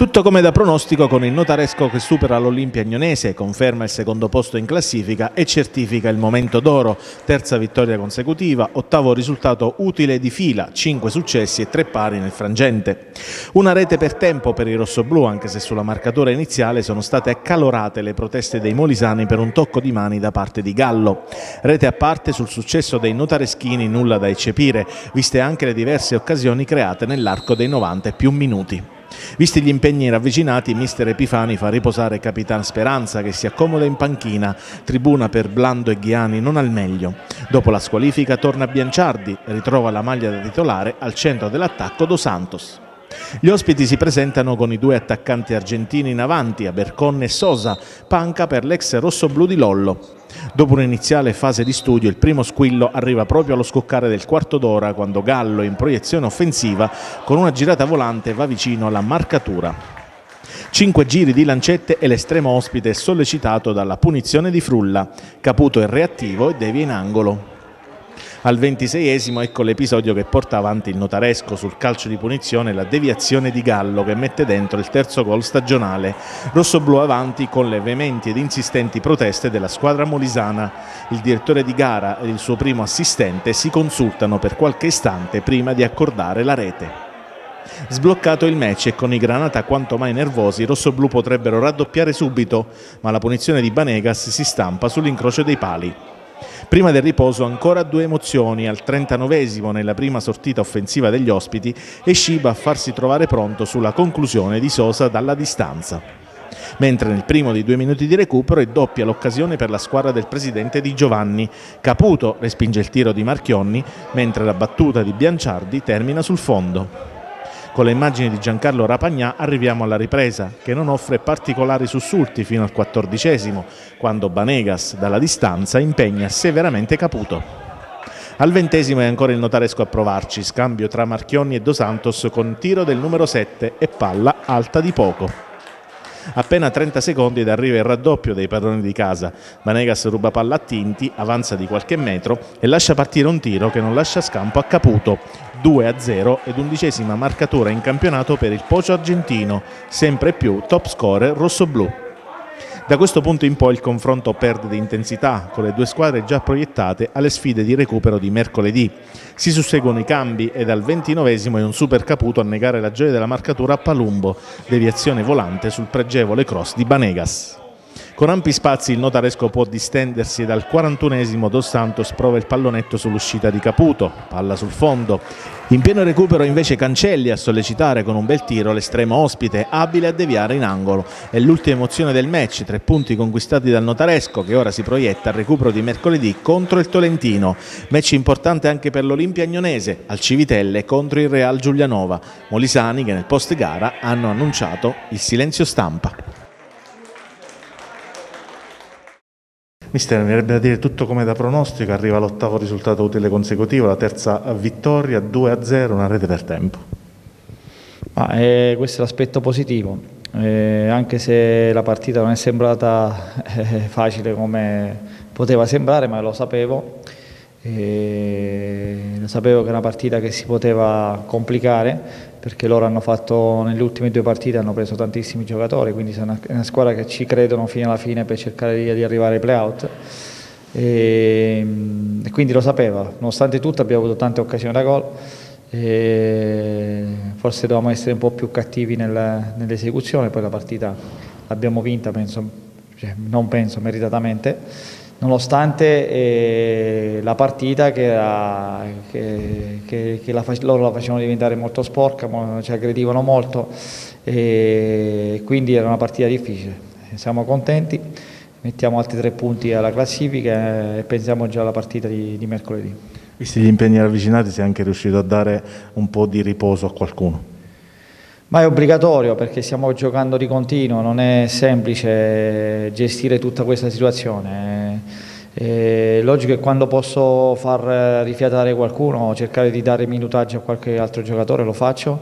Tutto come da pronostico con il notaresco che supera l'Olimpia Agnonese, conferma il secondo posto in classifica e certifica il momento d'oro. Terza vittoria consecutiva, ottavo risultato utile di fila, 5 successi e 3 pari nel frangente. Una rete per tempo per i rossoblù, anche se sulla marcatura iniziale sono state accalorate le proteste dei molisani per un tocco di mani da parte di Gallo. Rete a parte sul successo dei notareschini, nulla da eccepire, viste anche le diverse occasioni create nell'arco dei 90 e più minuti. Visti gli impegni ravvicinati, mister Epifani fa riposare Capitan Speranza che si accomoda in panchina, tribuna per Blando e Ghiani non al meglio. Dopo la squalifica torna Bianciardi e ritrova la maglia da titolare al centro dell'attacco Dos Santos. Gli ospiti si presentano con i due attaccanti argentini in avanti, Aberconne e Sosa, panca per l'ex rossoblù di Lollo. Dopo un'iniziale fase di studio, il primo squillo arriva proprio allo scoccare del quarto d'ora, quando Gallo, in proiezione offensiva, con una girata volante va vicino alla marcatura. 5 giri di lancette e l'estremo ospite è sollecitato dalla punizione di Frulla. Caputo è reattivo e devia in angolo. Al 26esimo ecco l'episodio che porta avanti il notaresco sul calcio di punizione, la deviazione di Gallo che mette dentro il terzo gol stagionale. Rossoblù avanti con le veementi ed insistenti proteste della squadra molisana. Il direttore di gara ed il suo primo assistente si consultano per qualche istante prima di accordare la rete. Sbloccato il match e con i Granata quanto mai nervosi, i rossoblù potrebbero raddoppiare subito, ma la punizione di Banegas si stampa sull'incrocio dei pali. Prima del riposo ancora due emozioni, al 39esimo nella prima sortita offensiva degli ospiti e Sciba a farsi trovare pronto sulla conclusione di Sosa dalla distanza. Mentre nel primo dei 2 minuti di recupero è doppia l'occasione per la squadra del presidente Di Giovanni. Caputo respinge il tiro di Marchionni, mentre la battuta di Bianciardi termina sul fondo. Con le immagini di Giancarlo Rapagnà arriviamo alla ripresa, che non offre particolari sussulti fino al 14esimo, quando Banegas dalla distanza impegna severamente Caputo. Al 20esimo è ancora il notaresco a provarci, scambio tra Marchionni e Dos Santos con tiro del numero 7 e palla alta di poco. Appena 30 secondi ed arriva il raddoppio dei padroni di casa. Banegas ruba palla a Tinti, avanza di qualche metro e lascia partire un tiro che non lascia scampo a Caputo. 2-0 ed 11ª marcatura in campionato per il Pocio argentino, sempre più top scorer rossoblù. Da questo punto in poi il confronto perde di intensità, con le due squadre già proiettate alle sfide di recupero di mercoledì. Si susseguono i cambi ed al 29esimo è un super Caputo a negare la gioia della marcatura a Palumbo, deviazione volante sul pregevole cross di Banegas. Con ampi spazi il notaresco può distendersi ed al 41esimo Dos Santos prova il pallonetto sull'uscita di Caputo, palla sul fondo. In pieno recupero invece Cancelli a sollecitare con un bel tiro l'estremo ospite, abile a deviare in angolo. È l'ultima emozione del match, 3 punti conquistati dal notaresco che ora si proietta al recupero di mercoledì contro il Tolentino. Match importante anche per l'Olimpia Agnonese, al Civitelle contro il Real Giulianova. Molisani che nel post gara hanno annunciato il silenzio stampa. Mister, mi verrebbe da dire tutto come da pronostico, arriva l'8º risultato utile consecutivo, la terza vittoria, 2-0, una rete per tempo. Questo è l'aspetto positivo, anche se la partita non è sembrata facile come poteva sembrare, ma lo sapevo. Lo sapevo che è una partita che si poteva complicare, perché loro hanno fatto nelle ultime 2 partite hanno preso tantissimi giocatori, quindi è una squadra che ci credono fino alla fine per cercare di arrivare ai play-out e quindi lo sapevo. Nonostante tutto abbiamo avuto tante occasioni da gol, forse dovevamo essere un po' più cattivi nell'esecuzione, poi la partita l'abbiamo vinta, meritatamente, nonostante la partita loro la facevano diventare molto sporca, ci aggredivano molto e quindi era una partita difficile. Siamo contenti, mettiamo altri 3 punti alla classifica e pensiamo già alla partita di mercoledì. Visti gli impegni ravvicinati, sei anche riuscito a dare un po' di riposo a qualcuno? Ma è obbligatorio, perché stiamo giocando di continuo, non è semplice gestire tutta questa situazione. È logico che quando posso far rifiatare qualcuno, cercare di dare minutaggio a qualche altro giocatore, lo faccio,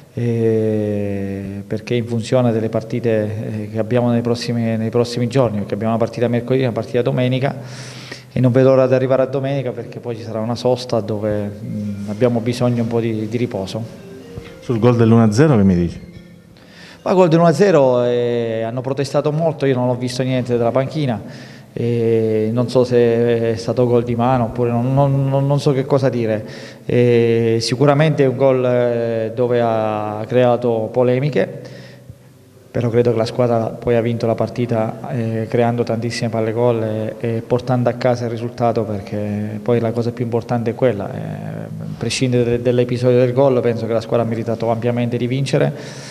perché in funzione delle partite che abbiamo nei prossimi giorni, perché abbiamo una partita mercoledì e una partita domenica, e non vedo l'ora di arrivare a domenica, perché poi ci sarà una sosta dove abbiamo bisogno un po' di riposo. Sul gol dell'1-0 che mi dici? Poi gol del 1-0 hanno protestato molto, io non ho visto niente dalla panchina, non so se è stato gol di mano oppure non so che cosa dire. Sicuramente è un gol dove ha creato polemiche, però credo che la squadra poi ha vinto la partita creando tantissime palle gol e portando a casa il risultato, perché poi la cosa più importante è quella, a prescindere dall'episodio del gol penso che la squadra ha meritato ampiamente di vincere,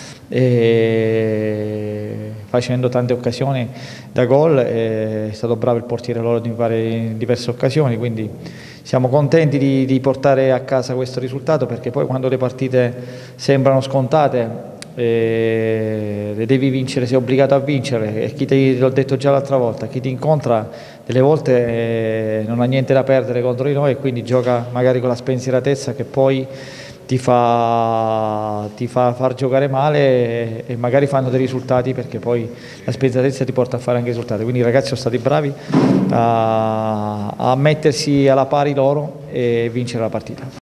facendo tante occasioni da gol, è stato bravo il portiere loro in diverse occasioni, quindi siamo contenti di portare a casa questo risultato, perché poi quando le partite sembrano scontate le devi vincere, sei obbligato a vincere, e l'ho detto già l'altra volta, chi ti incontra delle volte non ha niente da perdere contro di noi e quindi gioca magari con la spensieratezza che poi ti fa far giocare male e magari fanno dei risultati, perché poi la spensieratezza ti porta a fare anche risultati. Quindi i ragazzi sono stati bravi a mettersi alla pari loro e vincere la partita.